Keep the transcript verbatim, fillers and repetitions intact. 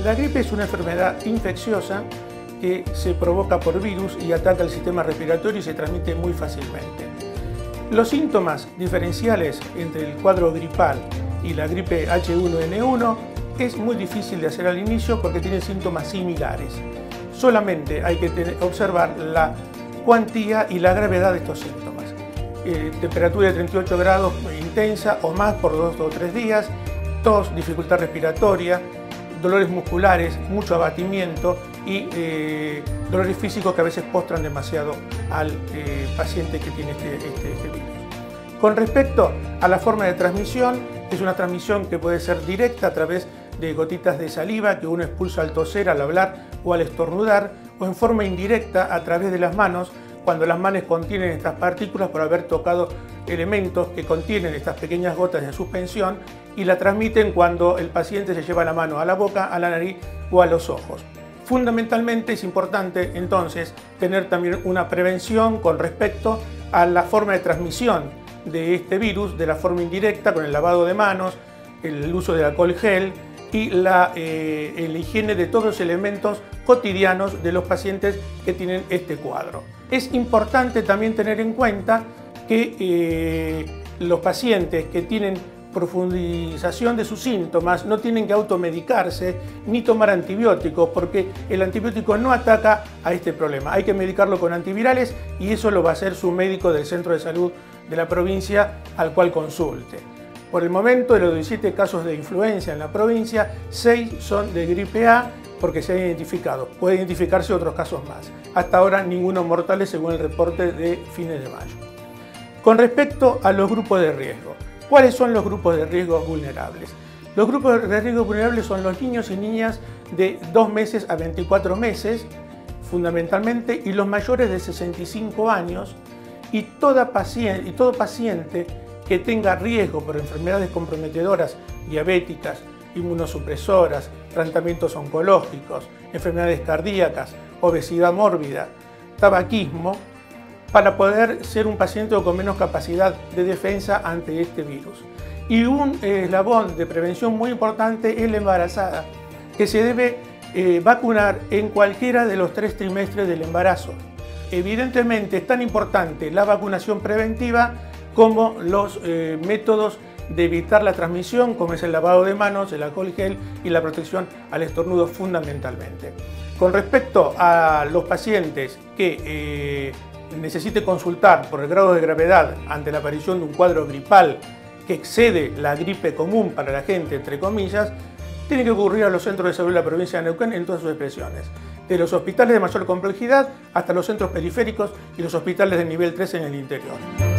La gripe es una enfermedad infecciosa que se provoca por virus y ataca el sistema respiratorio y se transmite muy fácilmente. Los síntomas diferenciales entre el cuadro gripal y la gripe H uno N uno es muy difícil de hacer al inicio porque tienen síntomas similares. Solamente hay que tener, observar la cuantía y la gravedad de estos síntomas. Eh, temperatura de treinta y ocho grados intensa o más por dos o tres días, tos, dificultad respiratoria, dolores musculares, mucho abatimiento y eh, dolores físicos que a veces postran demasiado al eh, paciente que tiene este, este, este virus. Con respecto a la forma de transmisión, es una transmisión que puede ser directa a través de gotitas de saliva que uno expulsa al toser, al hablar o al estornudar, o en forma indirecta a través de las manos, cuando las manos contienen estas partículas por haber tocado elementos que contienen estas pequeñas gotas de suspensión y la transmiten cuando el paciente se lleva la mano a la boca, a la nariz o a los ojos. Fundamentalmente es importante entonces tener también una prevención con respecto a la forma de transmisión de este virus, de la forma indirecta con el lavado de manos, el uso de alcohol gel y la, eh, la higiene de todos los elementos cotidianos de los pacientes que tienen este cuadro. Es importante también tener en cuenta que eh, los pacientes que tienen profundización de sus síntomas no tienen que automedicarse ni tomar antibióticos porque el antibiótico no ataca a este problema. Hay que medicarlo con antivirales y eso lo va a hacer su médico del centro de salud de la provincia al cual consulte. Por el momento, de los diecisiete casos de influenza en la provincia, seis son de gripe A porque se han identificado. Pueden identificarse otros casos más. Hasta ahora ninguno mortales según el reporte de fines de mayo. Con respecto a los grupos de riesgo, ¿cuáles son los grupos de riesgo vulnerables? Los grupos de riesgo vulnerables son los niños y niñas de dos meses a veinticuatro meses, fundamentalmente, y los mayores de sesenta y cinco años, y, toda paciente, y todo paciente que tenga riesgo por enfermedades comprometedoras, diabéticas, inmunosupresoras, tratamientos oncológicos, enfermedades cardíacas, obesidad mórbida, tabaquismo, para poder ser un paciente con menos capacidad de defensa ante este virus. Y un eslabón de prevención muy importante es la embarazada, que se debe eh, vacunar en cualquiera de los tres trimestres del embarazo. Evidentemente es tan importante la vacunación preventiva como los eh, métodos de evitar la transmisión, como es el lavado de manos, el alcohol gel y la protección al estornudo fundamentalmente. Con respecto a los pacientes que eh, necesite consultar por el grado de gravedad ante la aparición de un cuadro gripal que excede la gripe común para la gente, entre comillas, tiene que ocurrir a los centros de salud de la provincia de Neuquén en todas sus expresiones, de los hospitales de mayor complejidad hasta los centros periféricos y los hospitales de nivel tres en el interior.